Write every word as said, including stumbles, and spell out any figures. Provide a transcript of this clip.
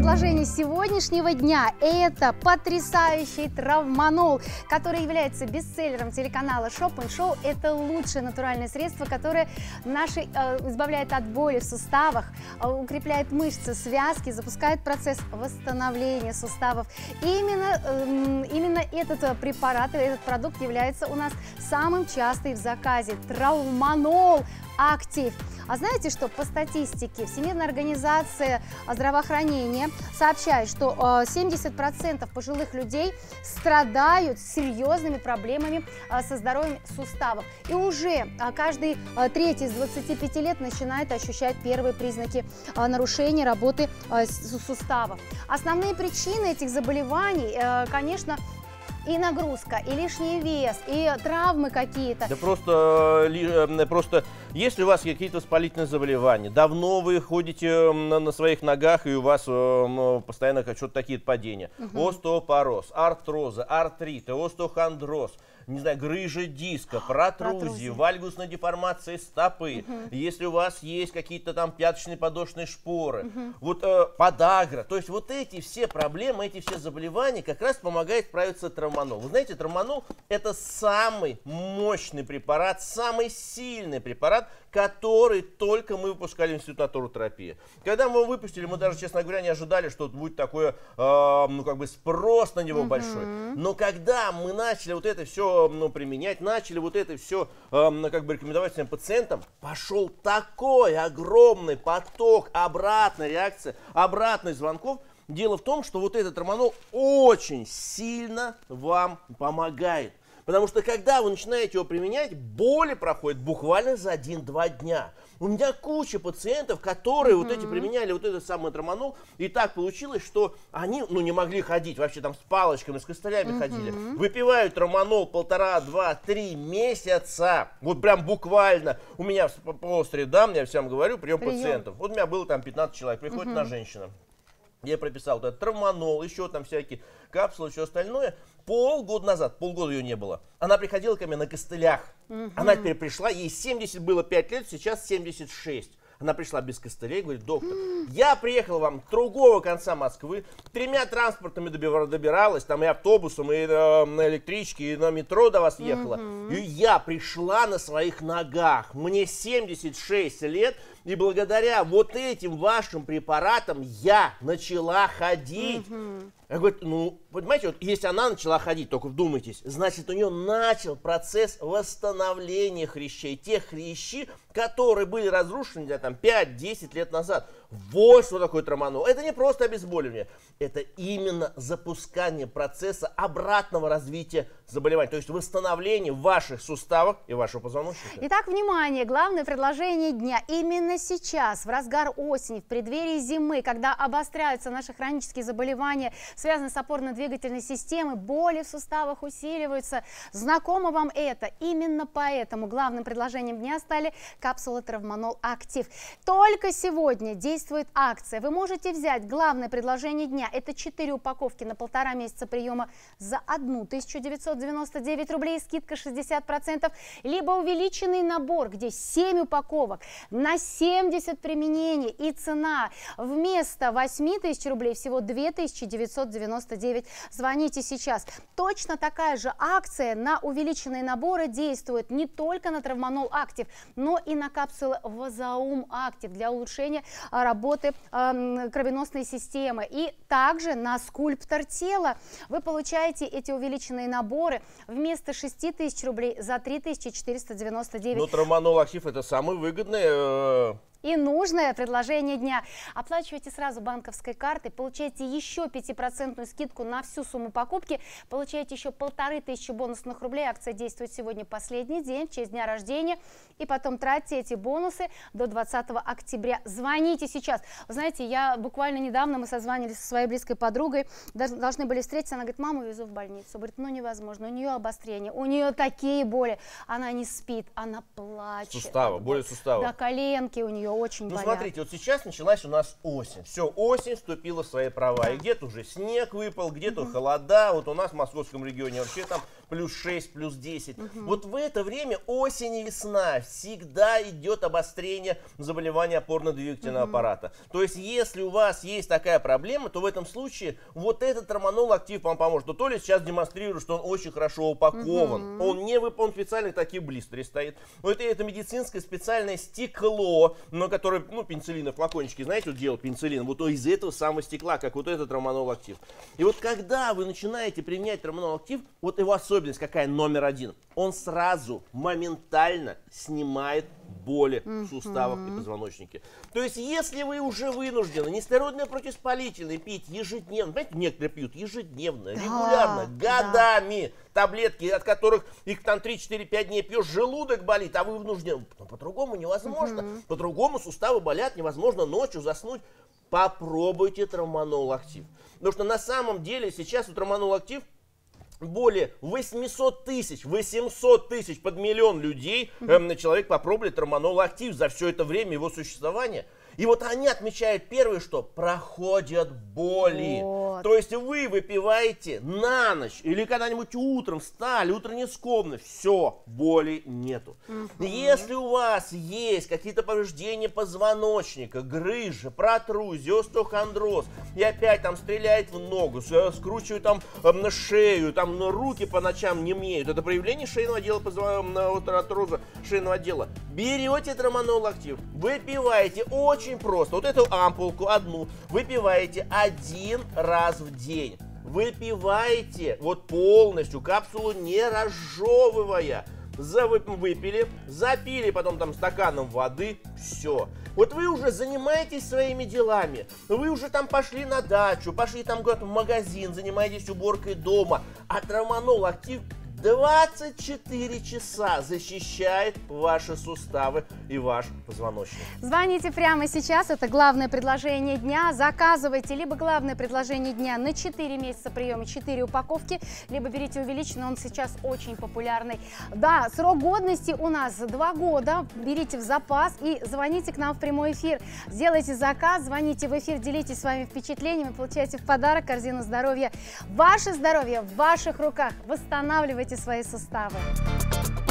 предложение сегодняшнего дня – это потрясающий травманол, который является бестселлером телеканала Shop and Show. Это лучшее натуральное средство, которое наши, э, избавляет от боли в суставах, э, укрепляет мышцы, связки, запускает процесс восстановления суставов. Именно, э, именно этот препарат, этот продукт является у нас самым частым в заказе – травманол Актив. А знаете, что по статистике Всемирная организация здравоохранения сообщает, что семьдесят процентов пожилых людей страдают серьезными проблемами со здоровьем суставов. И уже каждый третий из двадцати пяти лет начинает ощущать первые признаки нарушения работы суставов. Основные причины этих заболеваний, конечно, и нагрузка, и лишний вес, и травмы какие-то. Да просто, просто, если у вас какие-то воспалительные заболевания, давно вы ходите на, на своих ногах, и у вас ну, постоянно что-то такие падения. Угу. Остеопороз, артрозы, артриты, остеохондроз, не знаю, грыжа диска, протрузии, вальгусная деформация стопы, угу. Если у вас есть какие-то там пяточные подошвенные шпоры, угу. вот э, подагра, то есть вот эти все проблемы, эти все заболевания как раз помогает справиться травманол. Вы знаете, травманол это самый мощный препарат, самый сильный препарат, который только мы выпускали в Институте натуротерапии. Когда мы его выпустили, мы даже, честно говоря, не ожидали, что будет такой, э, ну, как бы спрос на него uh-huh. большой. Но когда мы начали вот это все ну, применять, начали вот это все э, как бы рекомендовать своим пациентам, пошел такой огромный поток обратной реакции, обратных звонков. Дело в том, что вот этот травманол очень сильно вам помогает. Потому что когда вы начинаете его применять, боли проходят буквально за один-два дня. У меня куча пациентов, которые mm-hmm. вот эти применяли вот этот самый травманол, и так получилось, что они ну, не могли ходить, вообще там с палочками, с костылями mm-hmm. ходили. Выпивают травманол полтора, два, три месяца, вот прям буквально. У меня по средам, я всем говорю, прием, прием пациентов. Вот у меня было там пятнадцать человек, приходит mm-hmm. одна женщина. Я прописал вот этот травманол, еще там всякие капсулы, все остальное. Полгода назад, полгода ее не было, она приходила ко мне на костылях. Угу. Она теперь пришла, ей семьдесят было пять лет, сейчас семьдесят шесть. Она пришла без костылей, говорит: доктор, я приехала вам с другого конца Москвы, тремя транспортами добиралась, там и автобусом, и э, на электричке, и на метро до вас ехала. Mm-hmm. И я пришла на своих ногах, мне семьдесят шесть лет, и благодаря вот этим вашим препаратам я начала ходить. Mm-hmm. Я говорю, ну, понимаете, вот если она начала ходить, только вдумайтесь, значит, у нее начал процесс восстановления хрящей. Те хрящи, которые были разрушены где-то там пять-десять лет назад. Вот что такое травманол. Это не просто обезболивание, это именно запускание процесса обратного развития заболевания, то есть восстановление ваших суставов и вашего позвоночника. Итак, внимание, главное предложение дня. Именно сейчас, в разгар осени, в преддверии зимы, когда обостряются наши хронические заболевания, связанные с опорно-двигательной системой, боли в суставах усиливаются. Знакомо вам это? Именно поэтому главным предложением дня стали капсулы травманол Актив. Только сегодня действует акция. Вы можете взять главное предложение дня. Это четыре упаковки на полтора месяца приема за тысячу девятьсот девяносто девять рублей, скидка шестьдесят процентов, либо увеличенный набор, где семь упаковок на семьдесят применений, и цена вместо восьми тысяч рублей всего две тысячи девятьсот девяносто девять. Звоните сейчас. Точно такая же акция на увеличенные наборы действует не только на травманол Актив, но и на капсулы Вазоум Актив для улучшения работы э, кровеносной системы, и также на скульптор тела. Вы получаете эти увеличенные наборы вместо шести тысяч рублей за три тысячи четыреста девяносто девять. Но травманол Актив это самый выгодный э и нужное предложение дня. Оплачивайте сразу банковской картой, получаете еще пятипроцентную скидку на всю сумму покупки, получаете еще полторы тысячи бонусных рублей. Акция действует сегодня последний день, в честь дня рождения, и потом тратьте эти бонусы до двадцатого октября. Звоните сейчас. Вы знаете, я буквально недавно, мы созванивались со своей близкой подругой, должны были встретиться, она говорит: маму везу в больницу. Говорит, ну невозможно, у нее обострение, у нее такие боли, она не спит, она плачет. Сустава, боли сустава. Да, коленки у нее очень ну, болят. смотрите, вот сейчас началась у нас осень. Все, осень вступила в свои права. Да. И где-то уже снег выпал, где-то угу. холода. Вот у нас в московском регионе вообще там плюс шесть, плюс десять. Угу. Вот в это время осень и весна всегда идет обострение заболевания опорно-двигательного угу. аппарата. То есть, если у вас есть такая проблема, то в этом случае вот этот Троманол Актив вам поможет. Но Толя сейчас демонстрирует, что он очень хорошо упакован. Угу. Он не выполнен специально, такие блистеры стоит. Но это, это медицинское специальное стекло, на которое, ну, пенициллин, флакончики, знаете, вот делают пенициллин, вот из этого самого стекла, как вот этот Троманол Актив. И вот когда вы начинаете применять Троманол Актив, вот его особенность какая номер один, он сразу, моментально снимает боли в суставах и позвоночнике. То есть, если вы уже вынуждены нестероидные противовоспалительные пить ежедневно, знаете, некоторые пьют ежедневно, да, регулярно, годами, да. таблетки, от которых их там три-четыре-пять дней пьешь, желудок болит, а вы вынуждены, по-другому невозможно, угу. по-другому суставы болят, невозможно ночью заснуть. Попробуйте Троманол Актив. Потому что на самом деле сейчас у Троманол Актив более восемьсот тысяч, восемьсот тысяч под миллион людей э, человек попробовали Троманол Актив за все это время его существования. И вот они отмечают первое, что проходят боли. Вот. То есть вы выпиваете на ночь или когда-нибудь утром встали, утренняя скомна, все, боли нету. Угу. Если у вас есть какие-то повреждения позвоночника, грыжа, протрузия, остеохондроз, и опять там стреляет в ногу, скручивает там на шею, там на руки по ночам не имеют, это проявление шейного отдела, артроза шейного отдела, берете Троманол Актив, выпиваете очень Очень просто. Вот эту ампулку одну выпиваете один раз в день. Выпиваете вот полностью, капсулу не разжевывая. За, выпили, запили потом там стаканом воды, все. Вот вы уже занимаетесь своими делами. Вы уже там пошли на дачу, пошли там куда-то в магазин, занимаетесь уборкой дома. А Троманол Актив двадцать четыре часа защищает ваши суставы и ваш позвоночник. Звоните прямо сейчас, это главное предложение дня. Заказывайте либо главное предложение дня на четыре месяца приема, четыре упаковки, либо берите увеличенный, он сейчас очень популярный. Да, срок годности у нас два года, берите в запас и звоните к нам в прямой эфир. Сделайте заказ, звоните в эфир, делитесь своими впечатлениями, получайте в подарок корзину здоровья. Ваше здоровье в ваших руках, восстанавливайте свои суставы.